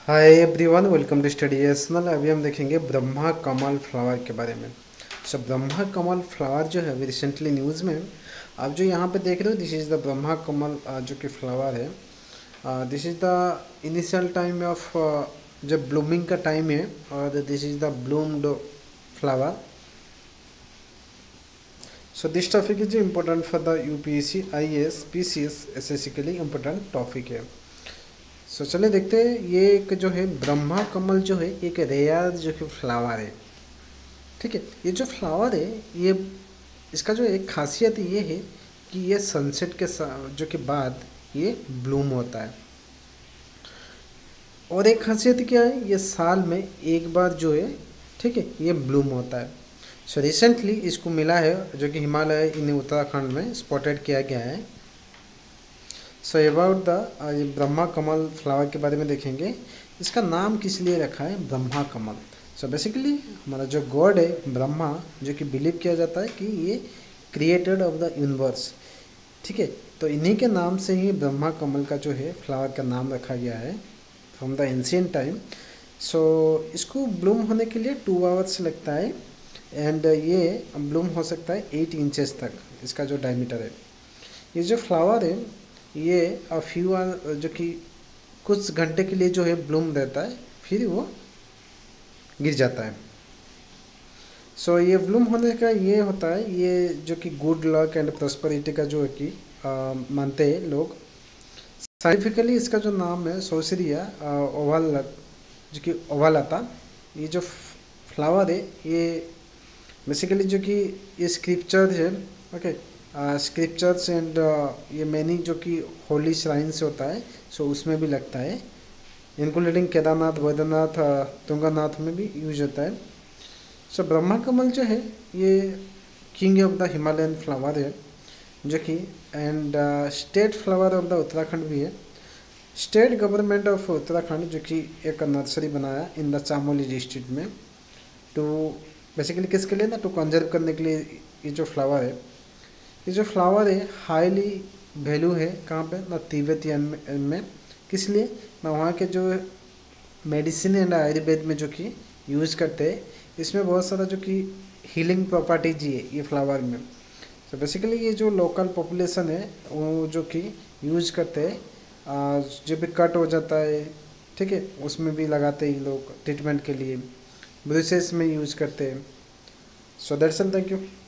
Hi everyone, welcome to study एसनल। अभी हम देखेंगे ब्रह्मा कमल फ्लावर के बारे में। ब्रह्मा कमल फ्लावर जो है अभी रिसेंटली न्यूज़ में आप जो यहाँ पे देख रहे हो, this is the Brahma Kamal जो कि फ्लावर है। This is the initial time of जब ब्लूमिंग का टाइम है, और this is the bloomed flower. So this topic is important for the UPSC IAS PCS SSC के लिए इम्पोर्टेंट टॉपिक है। चलिए देखते हैं। ये एक जो है ब्रह्मा कमल जो है एक रेयर जो कि फ्लावर है। ठीक है, ये जो फ्लावर है ये इसका जो एक खासियत ये है कि ये सनसेट के जो कि बाद ये ब्लूम होता है। और एक खासियत क्या है, ये साल में एक बार जो है, ठीक है, ये ब्लूम होता है। रिसेंटली इसको मिला है जो कि हिमालय इन उत्तराखंड में स्पॉटेड किया गया है। About the Brahma Kamal flower के बारे में देखेंगे। इसका नाम किस लिए रखा है ब्रह्मा कमल। बेसिकली हमारा जो गॉड है ब्रह्मा, जो कि बिलीव किया जाता है कि ये क्रिएटेड ऑफ द यूनिवर्स। ठीक है, तो इन्हीं के नाम से ही ब्रह्मा कमल का जो है फ्लावर का नाम रखा गया है फ्रॉम द एंशिएंट टाइम। इसको ब्लूम होने के लिए 2 आवर्स लगता है, एंड ये ब्लूम हो सकता है 8 इंचेस तक इसका जो डायमीटर है। ये जो फ्लावर है ये फ्यू आवर जो कि कुछ घंटे के लिए जो है ब्लूम रहता है, फिर वो गिर जाता है। ये ब्लूम होने का ये होता है, ये जो कि गुड लक एंड प्रॉस्पेरिटी का जो है कि मानते हैं लोग। साइंटिफिकली इसका जो नाम है सोसिरिया ओवल, जो कि ओवालाता। ये जो फ्लावर है ये बेसिकली जो कि ये स्क्रिप्चर है, ओके, स्क्रिप्चर्स एंड ये मैनी जो कि होली श्राइन्स होता है, उसमें भी लगता है, इंक्लूडिंग केदारनाथ, बद्रीनाथ, तुंगनाथ में भी यूज होता है। ब्रह्मा कमल जो है ये king of the Himalayan flower है, जो कि and state flower of the Uttarakhand भी है। स्टेट गवर्नमेंट ऑफ उत्तराखंड जो कि एक नर्सरी बनाया इन द चामोली डिस्ट्रिक्ट में, टू बेसिकली किसके लिए ना, टू कंजर्व करने के लिए। ये जो फ्लावर है, ये जो फ्लावर है हाईली वैल्यू है कहाँ पे ना, तिब्बतियन में। किस लिए ना, वहाँ के जो मेडिसिन एंड आयुर्वेद में जो कि यूज़ करते हैं, इसमें बहुत सारा जो कि हीलिंग प्रॉपर्टीज ही है ये फ्लावर में। बेसिकली ये जो लोकल पॉपुलेशन है वो जो कि यूज़ करते हैं, जो भी कट हो जाता है, ठीक है, उसमें भी लगाते हैं लोग ट्रीटमेंट के लिए, ब्रूसेस में यूज़ करते हैं। That's all, thank you.